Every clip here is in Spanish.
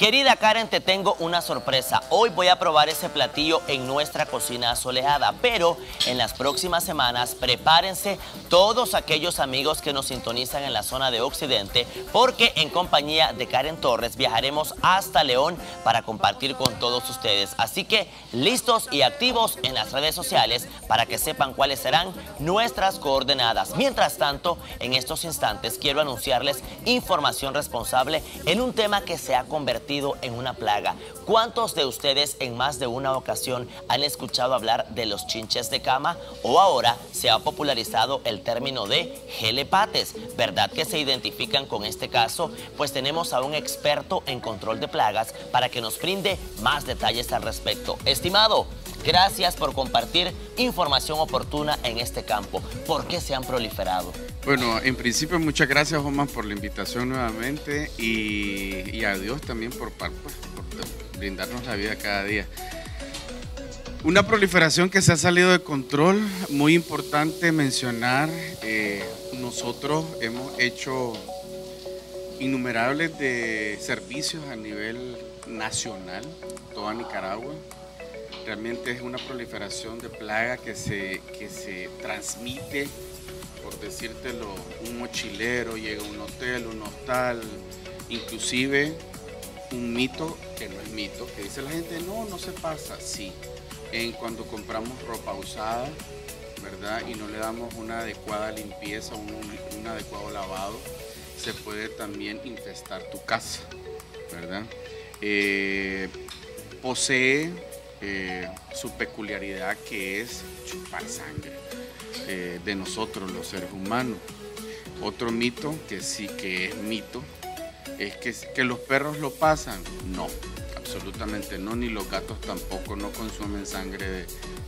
Querida Karen, te tengo una sorpresa. Hoy voy a probar ese platillo en nuestra cocina asolejada, pero en las próximas semanas prepárense todos aquellos amigos que nos sintonizan en la zona de Occidente, porque en compañía de Karen Torres viajaremos hasta León para compartir con todos ustedes. Así que listos y activos en las redes sociales para que sepan cuáles serán nuestras coordenadas. Mientras tanto, en estos instantes quiero anunciarles información responsable en un tema que se ha convertido en una plaga. ¿Cuántos de ustedes en más de una ocasión han escuchado hablar de los chinches de cama? O ahora se ha popularizado el término de gelepates. ¿Verdad que se identifican con este caso? Pues tenemos a un experto en control de plagas para que nos brinde más detalles al respecto. Estimado, gracias por compartir información oportuna en este campo. ¿Por qué se han proliferado? Bueno, en principio muchas gracias, Omar, por la invitación nuevamente y a Dios también por brindarnos la vida cada día. Una proliferación que se ha salido de control, muy importante mencionar, nosotros hemos hecho innumerables de servicios a nivel nacional, toda Nicaragua. Realmente es una proliferación de plaga que se transmite, por decírtelo, un mochilero llega a un hotel, un hostal, inclusive un mito que no es mito, que dice la gente, no se pasa. Sí, cuando compramos ropa usada, ¿verdad? Y no le damos una adecuada limpieza, un adecuado lavado, se puede también infestar tu casa, ¿verdad? Posee su peculiaridad, que es chupar sangre de nosotros los seres humanos. Otro mito que sí que es mito es que los perros lo pasan. No, absolutamente no, ni los gatos tampoco, no consumen sangre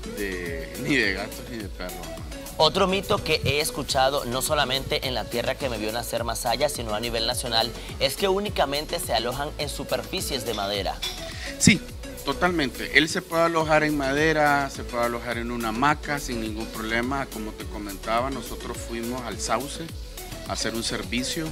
ni de gatos ni de perros. Otro mito que he escuchado, no solamente en la tierra que me vio nacer Masaya, sino a nivel nacional, es que únicamente se alojan en superficies de madera. Sí, totalmente. Él se puede alojar en madera, se puede alojar en una hamaca sin ningún problema. Como te comentaba, nosotros fuimos al Sauce a hacer un servicio.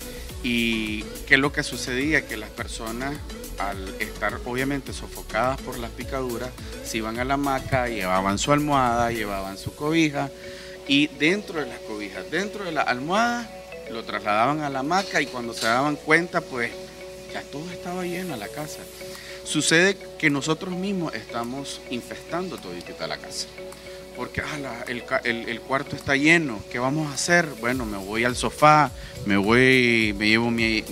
¿Y qué es lo que sucedía? Que las personas, al estar obviamente sofocadas por las picaduras, se iban a la hamaca, llevaban su almohada, llevaban su cobija, y dentro de las cobijas, dentro de la almohada, lo trasladaban a la hamaca, y cuando se daban cuenta, pues ya todo estaba lleno la casa. Sucede que nosotros mismos estamos infestando todita la casa, porque el cuarto está lleno. ¿Qué vamos a hacer? Bueno, me voy al sofá, me llevo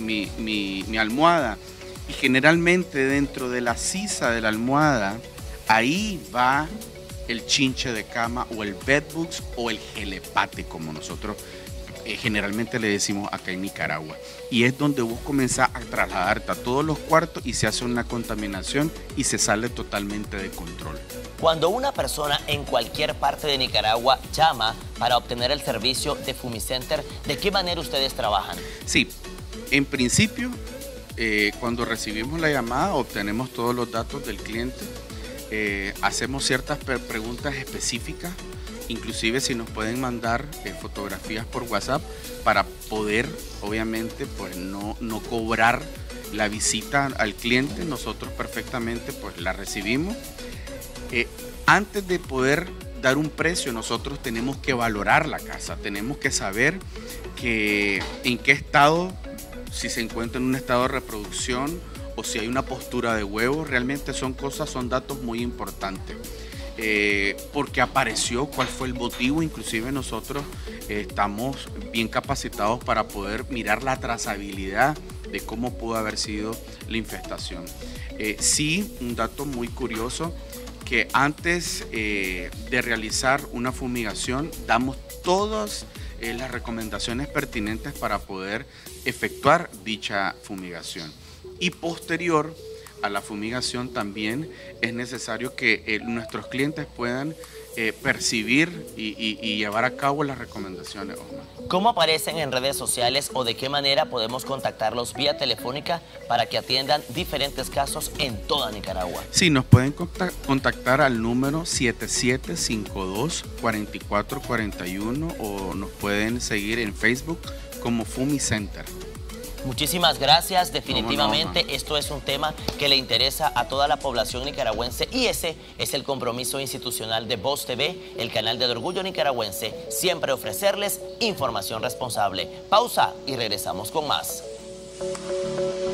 mi almohada, y generalmente dentro de la sisa de la almohada, ahí va el chinche de cama o el bedbugs o el gelepate, como nosotros generalmente le decimos acá en Nicaragua. Y es donde vos comenzás a trasladarte a todos los cuartos y se hace una contaminación y se sale totalmente de control. Cuando una persona en cualquier parte de Nicaragua llama para obtener el servicio de Fumicenter, ¿de qué manera ustedes trabajan? Sí, en principio, cuando recibimos la llamada, obtenemos todos los datos del cliente, hacemos ciertas preguntas específicas, inclusive si nos pueden mandar fotografías por WhatsApp para poder, obviamente, pues no cobrar la visita al cliente. Nosotros perfectamente pues la recibimos. Antes de poder dar un precio, nosotros tenemos que valorar la casa, tenemos que saber en qué estado, si se encuentra en un estado de reproducción o si hay una postura de huevo. Realmente son datos muy importantes. Porque apareció, cuál fue el motivo. Inclusive nosotros estamos bien capacitados para poder mirar la trazabilidad de cómo pudo haber sido la infestación. Sí, un dato muy curioso, que antes de realizar una fumigación damos todas las recomendaciones pertinentes para poder efectuar dicha fumigación, y posterior a la fumigación también es necesario que nuestros clientes puedan percibir y llevar a cabo las recomendaciones. ¿Cómo aparecen en redes sociales o de qué manera podemos contactarlos vía telefónica para que atiendan diferentes casos en toda Nicaragua? Sí, nos pueden contactar al número 7752-4441 o nos pueden seguir en Facebook como Fumicenter. Muchísimas gracias. Definitivamente esto es un tema que le interesa a toda la población nicaragüense y ese es el compromiso institucional de Voz TV, el canal del orgullo nicaragüense, siempre ofrecerles información responsable. Pausa y regresamos con más.